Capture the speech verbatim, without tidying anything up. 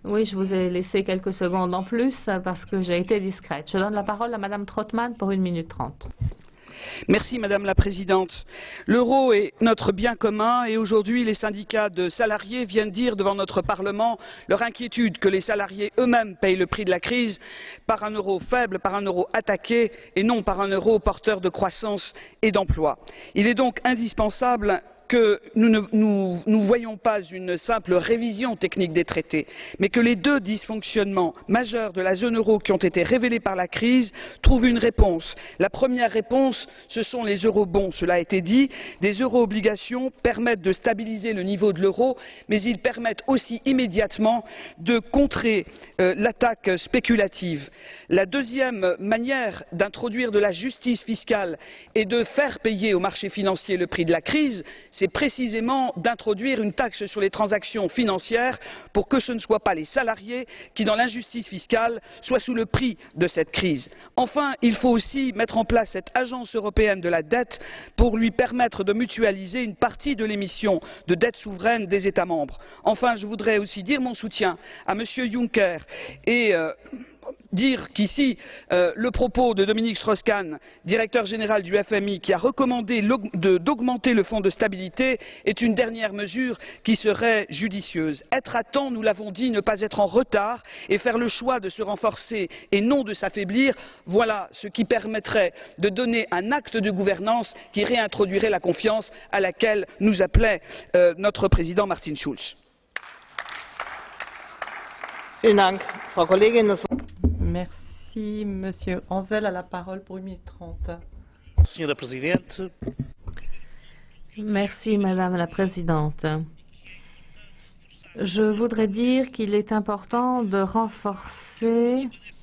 Oui, je vous ai laissé quelques secondes en plus parce que j'ai été discrète. Je donne la parole à Madame Trottmann pour une minute trente. Merci Madame la Présidente. L'euro est notre bien commun et aujourd'hui les syndicats de salariés viennent dire devant notre Parlement leur inquiétude que les salariés eux-mêmes payent le prix de la crise par un euro faible, par un euro attaqué et non par un euro porteur de croissance et d'emploi. Il est donc indispensable que nous ne nous, nous voyons pas une simple révision technique des traités, mais que les deux dysfonctionnements majeurs de la zone euro qui ont été révélés par la crise trouvent une réponse. La première réponse, ce sont les eurobonds, cela a été dit. Des euro-obligations permettent de stabiliser le niveau de l'euro, mais ils permettent aussi immédiatement de contrer euh, l'attaque spéculative. La deuxième manière d'introduire de la justice fiscale et de faire payer aux marchés financiers le prix de la crise, c'est précisément d'introduire une taxe sur les transactions financières pour que ce ne soient pas les salariés qui, dans l'injustice fiscale, soient sous le prix de cette crise. Enfin, il faut aussi mettre en place cette agence européenne de la dette pour lui permettre de mutualiser une partie de l'émission de dette souveraine des États membres. Enfin, je voudrais aussi dire mon soutien à M. Juncker et euh, dire qu'ici euh, le propos de Dominique Strauss-Kahn, directeur général du F M I, qui a recommandé d'augmenter le fonds de stabilité, est une dernière mesure qui serait judicieuse. Être à temps, nous l'avons dit, ne pas être en retard et faire le choix de se renforcer et non de s'affaiblir, voilà ce qui permettrait de donner un acte de gouvernance qui réintroduirait la confiance à laquelle nous appelait euh, notre président Martin Schulz. Merci, Monsieur Ansel a la parole pour une minute trente. Senhora Presidente. Merci, Madame la Présidente. Je voudrais dire qu'il est important de renforcer